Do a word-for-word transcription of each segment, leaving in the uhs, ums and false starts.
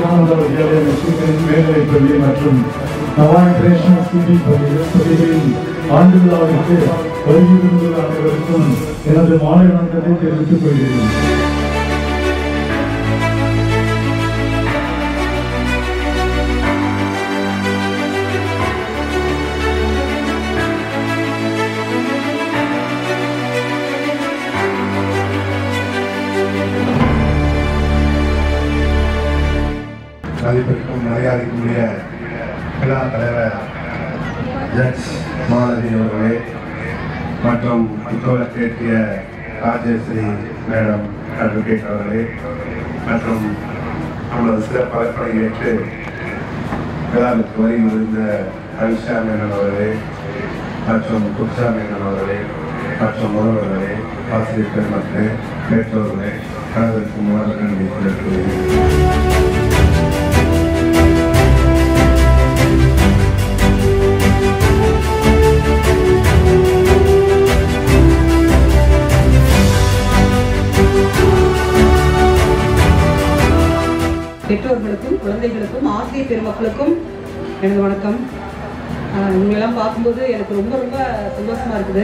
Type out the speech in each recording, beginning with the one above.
விவேகானந்தா வித்யாலயா மிஷினின் மேல்நிலைப் பள்ளி மற்றும் நவா இன்டர்நேஷனல் ஸ்கூலிங் பள்ளிகளின் ஆண்டு விழாவிற்கு வருகின்ற அனைவருக்கும் எனது மாலை வணக்கத்தை தெரிவித்துக் கொள்கிறேன். மதிப்பிற்கும் மரியாதைக்குரிய விழா தலைவர் ஜட்ஜ் மாலதி அவர்களே மற்றும் தோழக்கேற்றிய ராஜேஸ்வரி மேடம் அட்வொகேட் அவர்களே மற்றும் நம்மளது சிறப்பாக ஏற்று விழாவிற்கு வரி இருந்த அவிஷா மேனன் அவர்களே மற்றும் குப்சா மேனன் அவர்களே மற்றும் முதல்வர்களே ஆசிரியர் பெருமக்களே பெற்றோர்களே கணவருக்கு முன்னாள் நன்றி தெரிவித்துள்ளேன். பெற்றோர்களுக்கும் குழந்தைகளுக்கும் ஆசிரியர் பெருமக்களுக்கும் எனது வணக்கம். இவங்கெல்லாம் பார்க்கும்போது எனக்கு ரொம்ப ரொம்ப சந்தோஷமா இருக்குது.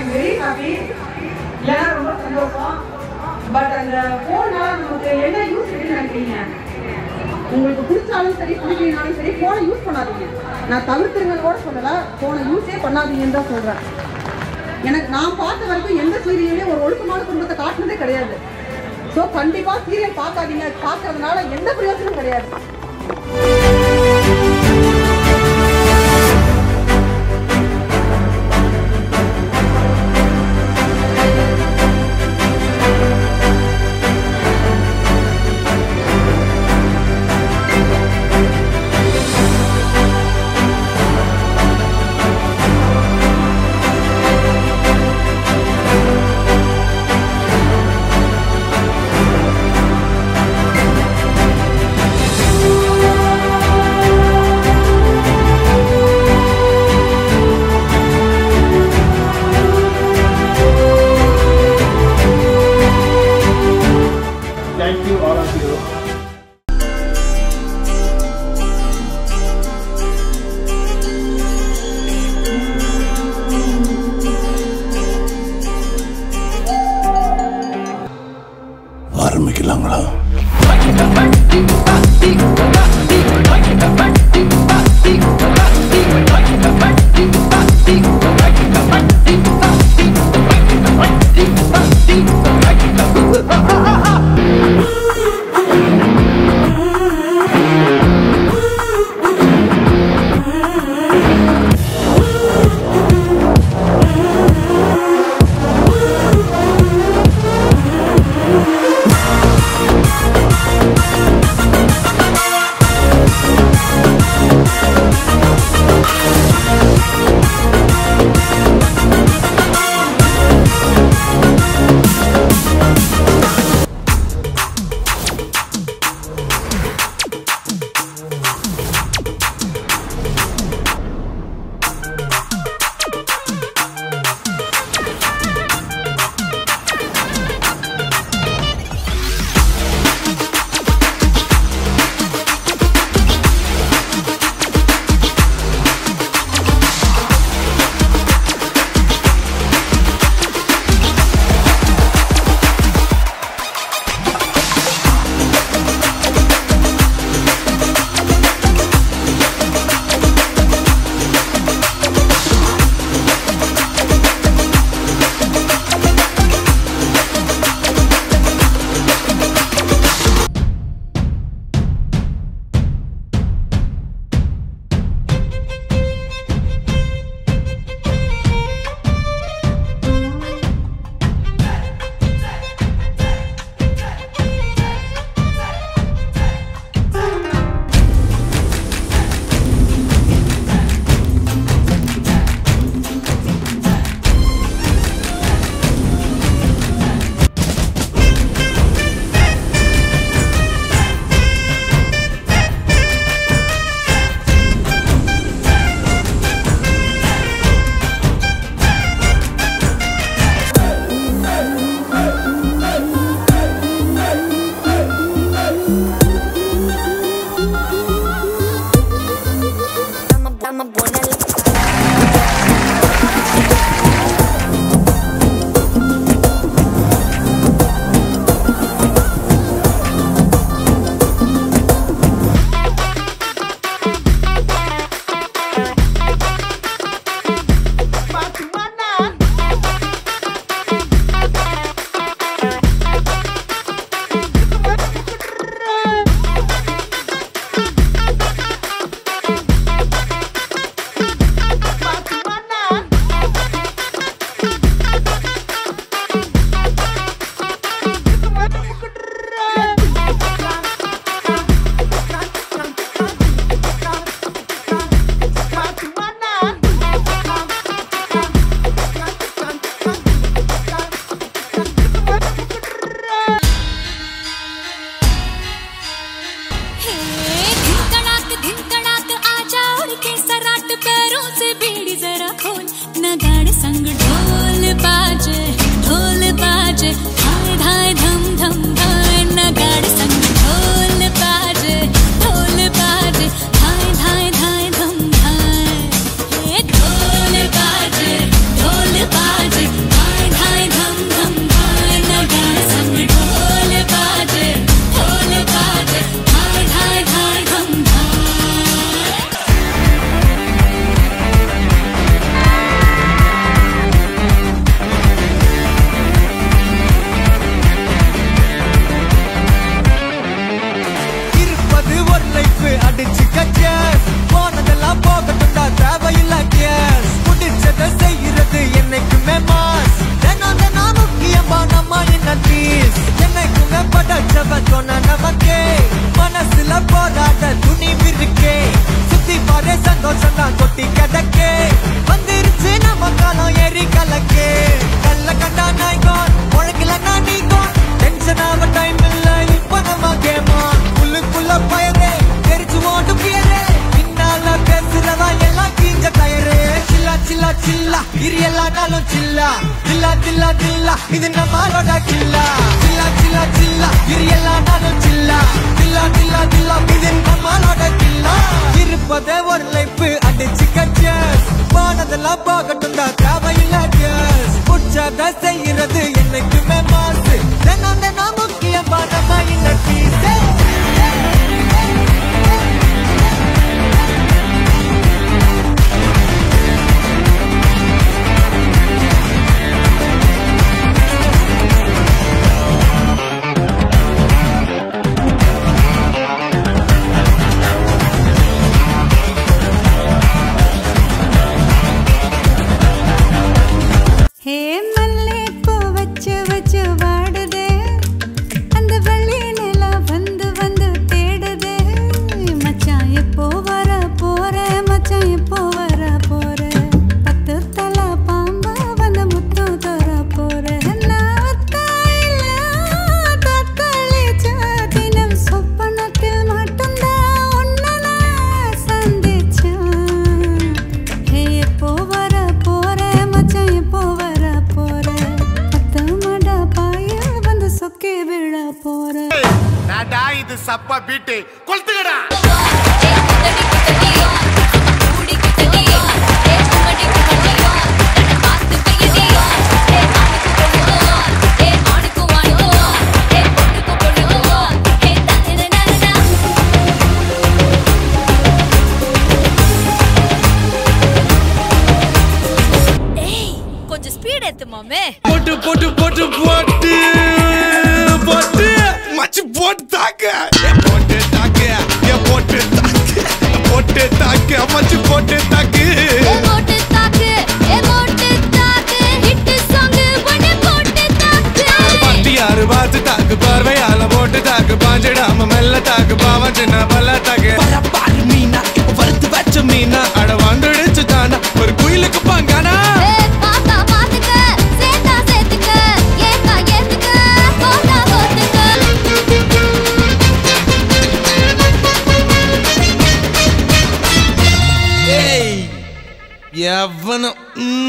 ரொம்ப சந்தோஷம். பட் அந்த போனால நமக்கு என்ன யூஸ் நினைக்கிறீங்க? உங்களுக்கு பிடிச்சாலும் சரி பிடிக்கலனாலும் சரி போனை யூஸ் பண்ணாதீங்க. நான் தவிர்த்துருங்க கூட சொல்லல, போனை யூஸே பண்ணாதீங்கன்னு தான் சொல்றேன். எனக்கு நான் பார்த்த வரைக்கும் எந்த சீரியலையும் ஒரு ஒழுக்கமான குடும்பத்தை காட்டினதே கிடையாது. ஸோ கண்டிப்பாக சீரியல் பார்க்காதீங்க. பார்க்கறதுனால எந்த பிரயோஜனம் கிடையாது. இது நம்மளோட கில்லா சில்லா சில்லா சில்லா இரு எல்லா நாளும் சில்லா தில்லா தில்லா தில்லா இது நம்மளோட கில்லா இருப்பதே ஒரு லைஃப் அடிச்சு கச்சஸ் போனதெல்லாம் போகட்டும் தான் தேவையில்லை கேஸ் உற்சாக செய்யறது என்னைக்குமே மாசு தினம் தினம் முக்கியமான இந்த பீஸ் சப்பா பீட்டு கொளுத்துக்கடா கொஞ்சம் ஸ்பீட் ஏத்து மாமே போட்டு போட்டு போட்டு போட்டு போட்டு மச்சி போட்டு தாக்க போட்டு தாக்க ஏ போட்டு தாக்க போட்டு தாக்க மச்சி போட்டு தாக்கு ஏ போட்டு தாக்கு ஏ போட்டு தாக்கு ஹிட் சாங் பண்ணி போட்டு தாக்கு பார்ட்டி யாரு பாத்து தாக்கு பார்வையால போட்டு தாக்கு பாஞ்சிடாம மெல்ல தாக்கு பாவம் சின்ன பல்ல தாக்கு பாரு மீனா இப்ப வறுத்து வச்ச மீனா அட வந்துடுச்சு தானா ஒரு குயிலுக்கு பாங்கானா எவனும்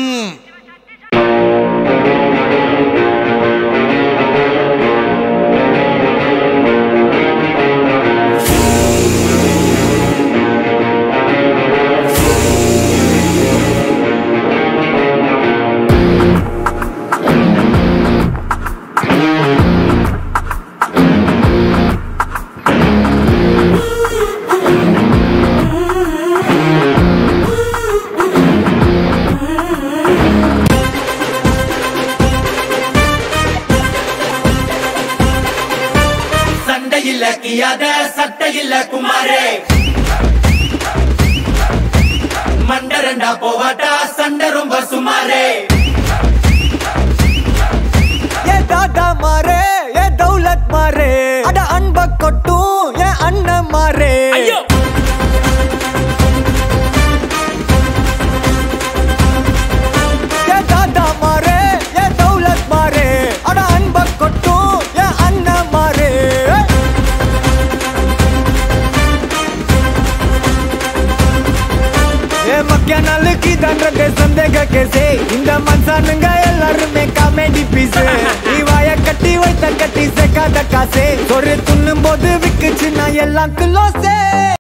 சட்டையில்ல குமாரே மண்டரண்டா போவாட்டா சண்டை ரொம்ப சுமாரே ஏ தாத்தா மாரே ஏ தௌலத் மாரே அட அன்ப கொட்டும் ஏ அண்ணன் மாரே ஏ தாத்தா மாரே ஏ தௌலத் மாரே அட அன்ப கொட்டும் ஏ அண்ணன் மாரே மக்கிய நாளுக்கு தண்டத்தை சந்தேக கேசே இந்த மனுஷனுங்க எல்லாருமே காமெடி பீஸ் இவாய கட்டி வைத்த கட்டி சேர்க்காத காசே ஒரு துண்ணும் போது விக்குச்சு நான் எல்லாம் கிலோசே